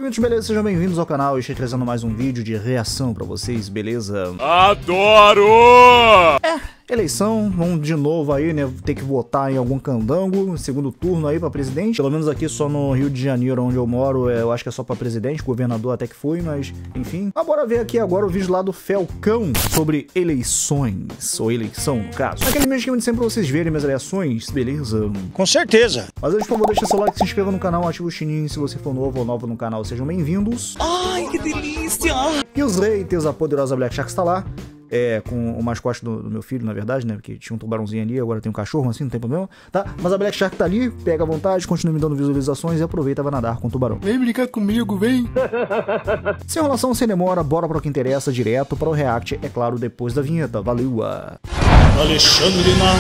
Muitos beleza, sejam bem-vindos ao canal. Eu estou trazendo mais um vídeo de reação pra vocês, beleza? Adoro! Eleição, vamos de novo aí, né? Ter que votar em algum candango, segundo turno aí pra presidente. Pelo menos aqui só no Rio de Janeiro, onde eu moro, eu acho que é só pra presidente, governador até que foi, mas enfim. Mas bora ver aqui agora o vídeo lá do Felcão sobre eleições, ou eleição no caso. Aquele mesmo esquema de sempre pra vocês verem minhas reações, beleza? Com certeza. Mas antes, por favor, deixa seu like, se inscreva no canal, ativa o sininho se você for novo ou nova no canal, sejam bem-vindos. Ai, que delícia! E os haters, a poderosa Black Shark está lá. Com o mascote do meu filho, na verdade, né? Porque tinha um tubarãozinho ali, agora tem um cachorro, assim, não tem problema, tá? Mas a Black Shark tá ali, pega à vontade, continua me dando visualizações e aproveita e vai nadar com o tubarão. Vem brincar comigo, vem! Sem enrolação, sem demora, bora para o que interessa, direto para o react, é claro, depois da vinheta. Valeu! Alexandre na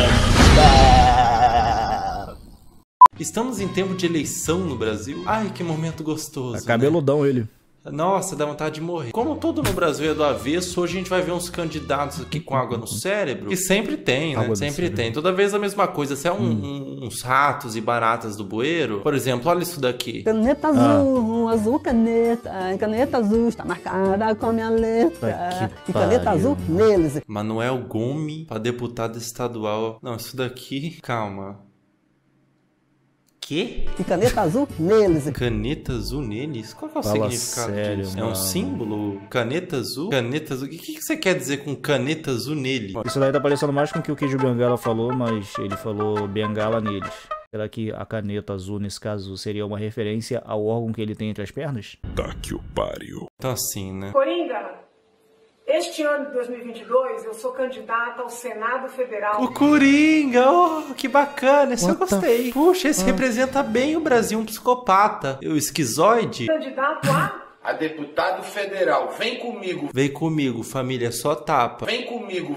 área. Estamos em tempo de eleição no Brasil. Ai, que momento gostoso. É cabeludão, né? Ele. Nossa, dá vontade de morrer. Como tudo no Brasil é do avesso, hoje a gente vai ver uns candidatos aqui com água no cérebro. Que sempre tem, né? Sempre tem. Toda vez a mesma coisa. Se é uns ratos e baratas do bueiro, por exemplo, olha isso daqui. Caneta azul, azul caneta. Caneta azul está marcada com a minha letra. E caneta azul neles. Manuel Gomes para deputado estadual. Não, isso daqui... Calma. Quê? E caneta azul neles. Caneta azul neles? Qual que é o Fala significado sério, disso? mano. É um símbolo? Caneta azul? Caneta azul? O que você quer dizer com caneta azul nele? Isso daí tá parecendo mais com o que o Kid Bengala falou, mas ele falou bengala neles. Será que a caneta azul, nesse caso, seria uma referência ao órgão que ele tem entre as pernas? Tá que o pariu. Tá assim, né? Coringa, este ano de 2022 eu sou candidata ao Senado Federal. O Coringa! Oh, que bacana! Esse eu What the gostei. Puxa, esse representa bem o Brasil, um psicopata. O esquizoide. Candidato a deputado federal, vem comigo. Vem comigo, família, só tapa. Vem comigo,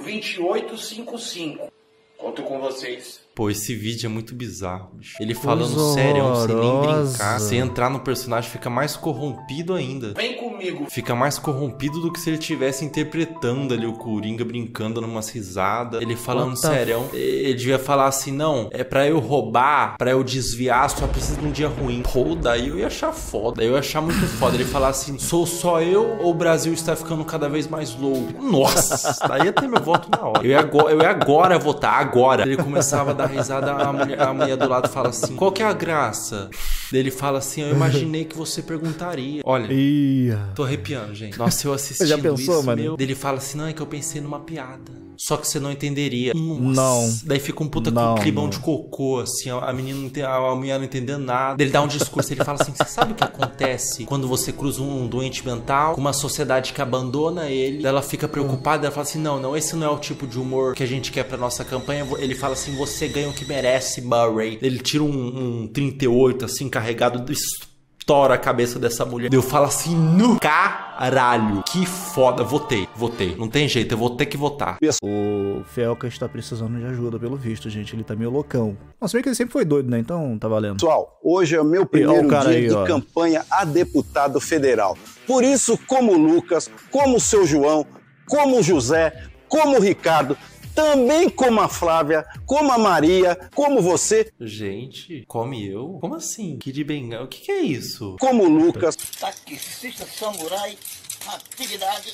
2855. Conto com vocês. Pô, esse vídeo é muito bizarro, bicho. Ele falando sério, sem nem brincar. Se entrar no personagem, fica mais corrompido ainda. Vem comigo. Fica mais corrompido do que se ele estivesse interpretando ali o Coringa, brincando numas risadas. Ele falando sério. Ele devia falar assim, não, é pra eu roubar, pra eu desviar, só preciso de um dia ruim. Pô, daí eu ia achar foda. Daí eu ia achar muito foda. Ele falar assim, sou só eu ou o Brasil está ficando cada vez mais louco? Nossa, daí ia ter meu voto na hora. Eu ia agora votar, agora. Ele começava a dar risada, a mulher do lado fala assim, qual que é a graça? Daí ele fala assim, eu imaginei que você perguntaria. Olha, tô arrepiando, gente. Nossa, eu assisti já pensou, isso, mano? meu. Daí ele fala assim, não, é que eu pensei numa piada. Só que você não entenderia. Nossa. Não. Daí fica um puta climão de cocô, assim, a mulher não entendendo nada. Daí ele dá um discurso, ele fala assim, você sabe o que acontece quando você cruza um doente mental com uma sociedade que abandona ele? Daí ela fica preocupada, ela fala assim, não, esse não é o tipo de humor que a gente quer pra nossa campanha. Ele fala assim, você ganha o que merece, Murray. Ele tira um 38, assim, carregado, estoura a cabeça dessa mulher. Eu falo assim, no caralho, que foda. Votei. Não tem jeito, eu vou ter que votar. O Felca está precisando de ajuda, pelo visto, gente. Ele tá meio loucão. Nossa, bem que ele sempre foi doido, né? Então tá valendo. Pessoal, hoje é o meu primeiro dia de campanha a deputado federal. Por isso, como o Lucas, como o seu João, como o José, como o Ricardo, também como a Flávia, como a Maria, como você. Gente, come eu? Como assim? Kid Bengala? O que é isso? Como o Lucas. Taxista samurai, atividade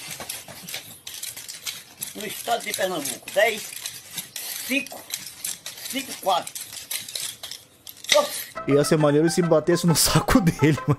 no estado de Pernambuco. 10, 5, 5, 4. Ia ser maneiro se batesse no saco dele, mano.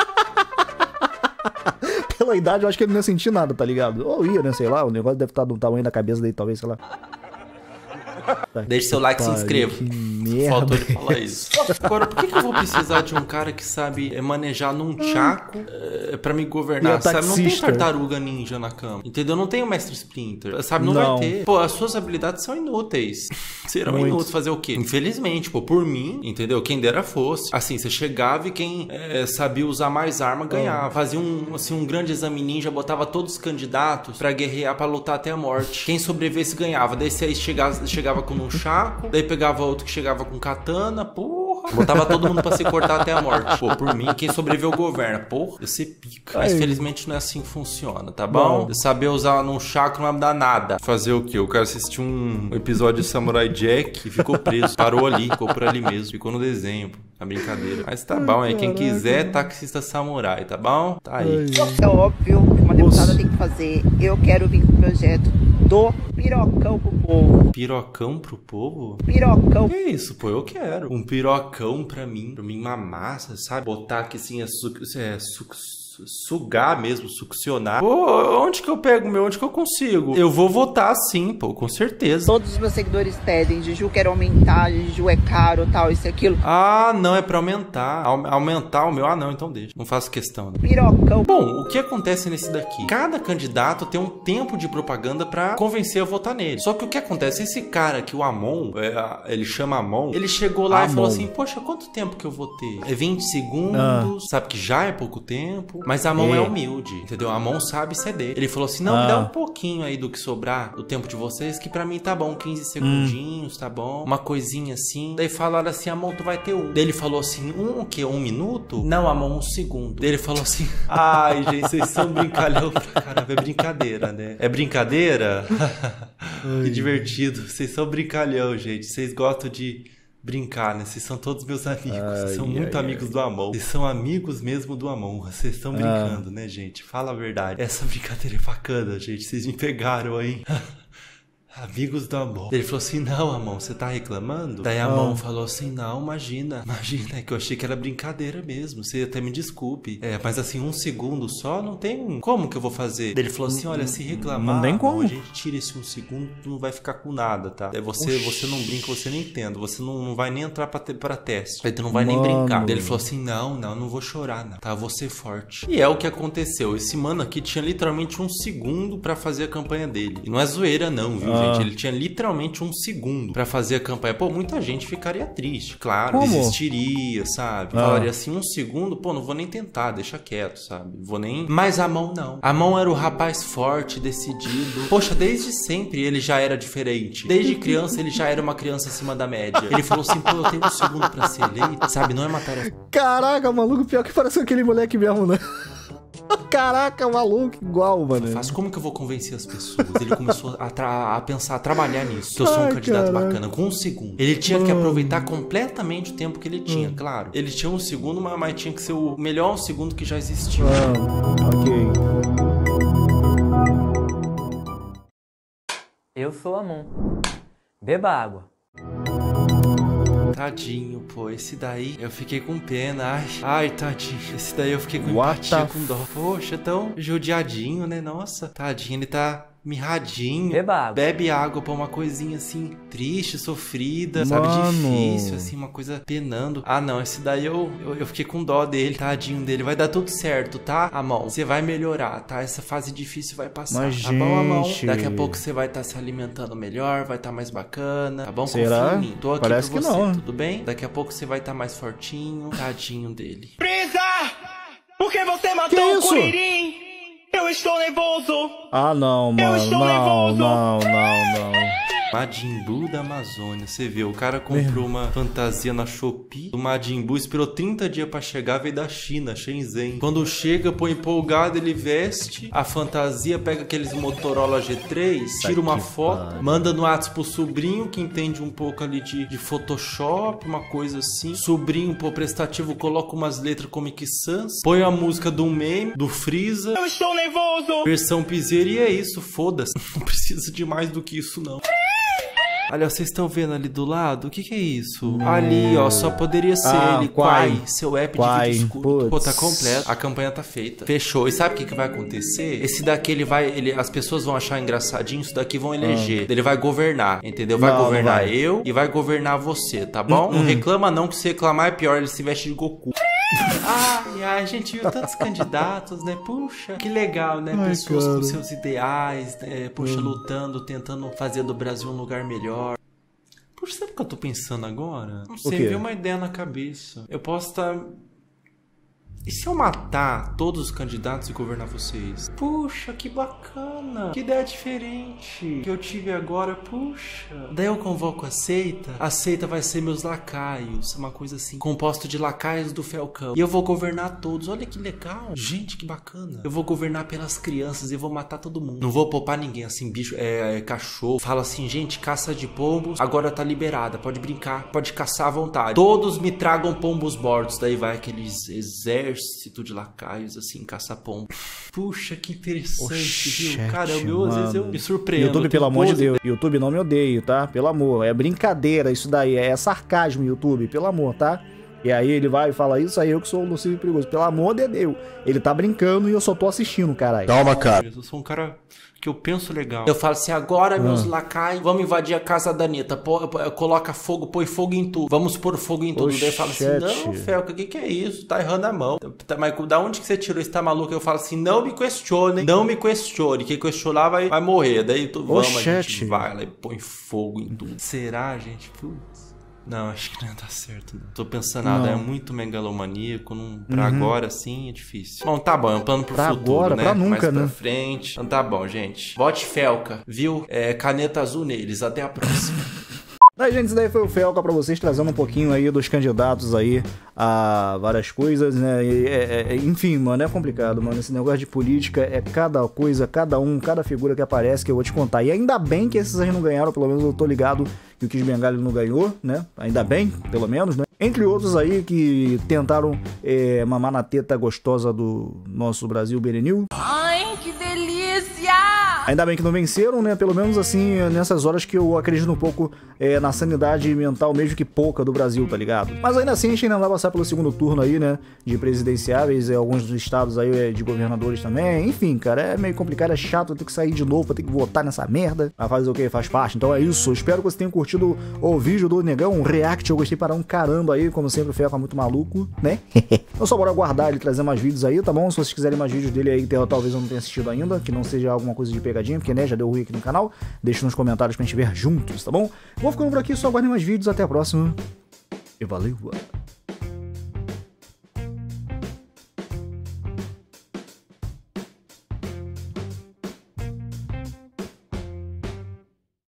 Pela idade, eu acho que ele não ia sentir nada, tá ligado? Ou ia, né? Sei lá, o negócio deve estar do tamanho da cabeça dele, talvez, sei lá. Deixe seu like e se inscreva. Faltou ele falar isso. Agora, por que eu vou precisar de um cara que sabe manejar num tchaco pra me governar? Sabe, não tem tartaruga ninja na cama. Entendeu? Não tem o mestre Splinter. Sabe, não vai ter. Pô, as suas habilidades são inúteis. Serão inúteis. Fazer o quê? Infelizmente, pô, por mim, entendeu? Quem dera fosse. Assim, você chegava e quem sabia usar mais arma ganhava. Fazia um grande exame ninja, botava todos os candidatos pra guerrear, pra lutar até a morte. Quem sobrevivesse ganhava. Daí você chegava com um chaco, daí pegava outro que chegava com katana, porra. Botava todo mundo pra se cortar até a morte. Pô, por mim, quem sobreviveu governa. Porra, eu sei pica. Mas felizmente não é assim que funciona, tá bom? Saber usar num chaco não vai me dar nada. Fazer o quê? O cara assistiu um episódio de Samurai Jack e ficou preso. Parou ali, ficou por ali mesmo. Ficou no desenho. A brincadeira. Mas tá bom, aí. Quem quiser, taxista samurai, tá bom? Tá aí. É óbvio que uma deputada tem que fazer. Eu quero vir com o projeto do pirocão pro povo. Pirocão pro povo? Pirocão. Que isso, pô? Eu quero. Um pirocão pra mim mamar, sabe? Botar aqui assim, sugar mesmo, succionar. Pô, onde que eu pego meu? Onde que eu consigo? Eu vou votar sim, pô, com certeza. Todos os meus seguidores pedem, Juju quer aumentar, Juju é caro, tal, isso e aquilo. Ah, não, é pra aumentar. Aumentar o meu? Ah, não, então deixa. Não faço questão. Né? Pirocão. Bom, o que acontece nesse daqui? Cada candidato tem um tempo de propaganda pra convencer a votar nele. Só que o que acontece? Esse cara aqui, o Amon, ele chama Amon, ele chegou lá e falou assim, poxa, quanto tempo que eu votei? É 20 segundos, sabe que já é pouco tempo. Mas a mão é humilde, entendeu? A mão sabe ceder. Ele falou assim, não, me dá um pouquinho aí do que sobrar do tempo de vocês, que pra mim tá bom, 15 segundinhos, tá bom? Uma coisinha assim. Daí falaram assim, a mão tu vai ter um. Daí ele falou assim, o quê? 1 minuto? Não, a mão 1 segundo. Daí ele falou assim, ai, gente, vocês são brincalhão pra caramba. É brincadeira, né? É brincadeira? Que divertido. Vocês são brincalhão, gente. Vocês gostam de brincar, né? Vocês são todos meus amigos. Vocês são muito amigos do Amon. Vocês são amigos mesmo do Amon. Vocês estão brincando, né, gente? Fala a verdade. Essa brincadeira é bacana, gente. Vocês me pegaram, hein? Amigos do Amon. Ele falou assim, não, Amon, você tá reclamando? Daí a Amon falou assim, não, imagina, é que eu achei que era brincadeira mesmo, você até me desculpe. Mas assim, 1 segundo só, não tem como que eu vou fazer. Daí ele falou assim, olha, se reclamar, não tem como. Amon, a gente tira esse 1 segundo, tu não vai ficar com nada, tá? Daí você não brinca, você nem entende, você não vai nem entrar pra teste. Daí tu não vai nem brincar. Daí ele falou assim, não vou chorar, não, tá? Vou ser forte. E é o que aconteceu, esse mano aqui tinha literalmente 1 segundo pra fazer a campanha dele. E não é zoeira não, viu, gente? Ele tinha literalmente 1 segundo pra fazer a campanha. Pô, muita gente ficaria triste, claro. Como? Desistiria, sabe? Falaria assim, 1 segundo, pô, não vou nem tentar, deixa quieto, sabe? Vou nem... Mas a mão não. A mão era o rapaz forte, decidido. Poxa, desde sempre ele já era diferente. Desde criança ele já era uma criança acima da média. Ele falou assim, pô, eu tenho 1 segundo pra ser eleito, sabe? Não é uma tarefa. Caraca, maluco, pior que parece aquele moleque mesmo, né? Caraca, maluco, igual, mano. Como que eu vou convencer as pessoas? Ele começou a pensar, a trabalhar nisso. Que eu sou um candidato bacana, com 1 segundo. Ele tinha que aproveitar completamente o tempo que ele tinha, claro. Ele tinha 1 segundo, mas tinha que ser o melhor 1 segundo que já existiu. Ok. Eu sou Amon. Beba água. Tadinho, pô, esse daí eu fiquei com pena, ai, tadinho, esse daí eu fiquei com empatia, com dó. Poxa, tão judiadinho, né, nossa, tadinho, ele tá mirradinho. Bebe água pra uma coisinha assim, triste, sofrida, sabe, difícil, assim, uma coisa penando. Ah, não, esse daí eu fiquei com dó dele, tadinho dele. Vai dar tudo certo, tá, Amon? Você vai melhorar, tá? Essa fase difícil vai passar, tá bom, Amon? Daqui a pouco você vai estar se alimentando melhor, vai estar mais bacana, tá bom? Será? Confia em mim, tô aqui Parece pra que você, não. tudo bem? Daqui a pouco você vai estar mais fortinho, tadinho dele. Presa! Porque você matou o Curirim? Eu estou nervoso! Ah, não, mano. Não. Majin Buu da Amazônia. Você vê, o cara comprou uma fantasia na Shopee. O Majin Buu esperou 30 dias pra chegar, veio da China, Shenzhen. Quando chega, põe empolgado, ele veste a fantasia, pega aqueles Motorola G3, tira uma foto, manda no WhatsApp pro sobrinho, que entende um pouco ali de Photoshop, uma coisa assim. Sobrinho, pô, prestativo, coloca umas letras Comic Sans, põe a música do meme, do Freeza. Eu estou nervoso! Versão piseira e é isso, foda-se. Não precisa de mais do que isso, não. Olha, vocês estão vendo ali do lado? O que é isso? Ali, ó, só poderia ser ele. Quai, seu app de vídeo escuro. Pô, tá completo. A campanha tá feita. Fechou. E sabe o que vai acontecer? Esse daqui, as pessoas vão achar engraçadinho, isso daqui vão eleger. Ele vai governar, entendeu? Vai governar eu e vai governar você, tá bom? Não reclama não, que se reclamar é pior, ele se veste de Goku. Ai, a gente viu tantos candidatos, né? Puxa, que legal, né? Pessoas com seus ideais, né? Puxa, lutando, tentando fazer do Brasil um lugar melhor. Puxa, sabe o que eu tô pensando agora? Não sei, me veio uma ideia na cabeça. Eu posso estar E se eu matar todos os candidatos e governar vocês? Puxa, que bacana. Que ideia diferente que eu tive agora, puxa. Daí eu convoco a seita. A seita vai ser meus lacaios, uma coisa assim, composto de lacaios do Falcão. E eu vou governar todos. Olha que legal. Gente, que bacana. Eu vou governar pelas crianças e vou matar todo mundo. Não vou poupar ninguém, assim, bicho, cachorro. Fala assim, gente, caça de pombos agora tá liberada. Pode brincar, pode caçar à vontade. Todos me tragam pombos mortos. Daí vai aqueles exércitos de lacaios, assim, caça-pombo. Puxa, que interessante, viu? Caramba, às vezes eu me surpreendo. YouTube, pelo amor de Deus. YouTube, não me odeio, tá? Pelo amor. É brincadeira isso daí. É sarcasmo, YouTube. Pelo amor, tá? E aí ele vai e fala isso, aí eu que sou o Lucifer Perigoso. Pelo amor de Deus. Ele tá brincando e eu só tô assistindo, caralho. Calma, cara. Eu sou um cara que eu penso legal. Eu falo assim, agora meus lacaios, vamos invadir a casa da Anitta. Coloca fogo, põe fogo em tudo. Vamos pôr fogo em tudo. Daí eu falo assim, não, Felca, o que é isso? Tá errando a mão. Mas da onde que você tirou isso? Tá maluco? Eu falo assim, não me questione. Não me questione. Quem questionar vai morrer. Daí vamos, a gente vai lá e põe fogo em tudo. Será, gente? Putz. Não, acho que não ia dar certo, não. Tô pensando nada, é muito megalomaníaco, pra agora, assim, é difícil. Bom, tá bom, é um plano pro futuro, agora, né? Pra nunca, mais pra frente. Então tá bom, gente. Vote Felca, viu? Caneta azul neles. Até a próxima. Daí, gente, isso daí foi o Felca pra vocês, trazendo um pouquinho aí dos candidatos aí a várias coisas, né? Enfim, mano, é complicado, mano. Esse negócio de política é cada coisa, cada figura que aparece que eu vou te contar. E ainda bem que esses aí não ganharam, pelo menos eu tô ligado que o Kiss Bengali não ganhou, né? Ainda bem, pelo menos, né? Entre outros aí que tentaram mamar na teta gostosa do nosso Brasil Berenil. Ai, que delícia! Ainda bem que não venceram, né? Pelo menos assim, nessas horas que eu acredito um pouco na sanidade mental, mesmo que pouca, do Brasil, tá ligado? Mas ainda assim, a gente ainda vai passar pelo segundo turno aí, né? De presidenciáveis, alguns dos estados aí de governadores também. Enfim, cara, é meio complicado, é chato ter que sair de novo, ter que votar nessa merda. Mas fazer o que? Faz parte. Então é isso. Espero que você tenha curtido o vídeo do Negão, um react. Eu gostei para um caramba aí, como sempre, o Felca muito maluco, né? Então só bora aguardar ele trazer mais vídeos aí, tá bom? Se vocês quiserem mais vídeos dele aí, que talvez eu não tenha assistido ainda, que não seja alguma coisa de pegadinha, porque, né, já deu ruim aqui no canal, deixa nos comentários pra gente ver juntos, tá bom? Vou ficando por aqui, só aguardem mais vídeos, até a próxima. E valeu!